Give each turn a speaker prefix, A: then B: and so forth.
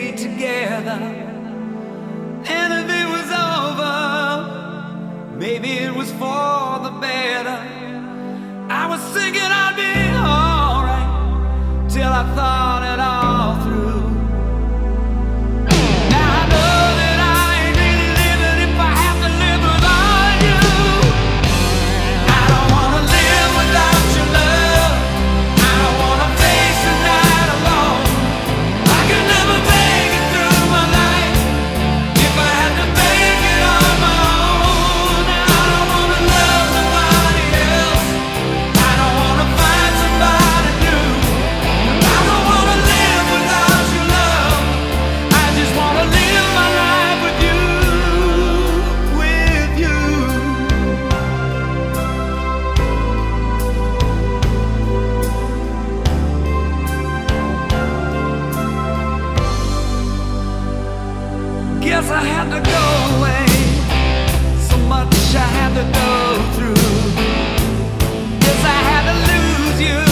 A: stay together. And if it was over, maybe it was for the better. I was thinking I'd be alright till I thought it all through. Now I know that I ain't really living if I have to live without you. I don't wanna live without your love. I don't wanna face the night alone. I could never make it through my life if I had to make it on my own. Now I don't wanna love nobody else. I don't wanna find somebody new. I don't wanna live without your love. I just wanna live my life with you, with you. Guess I had to go away. So much I had to go through. Guess I had to lose you.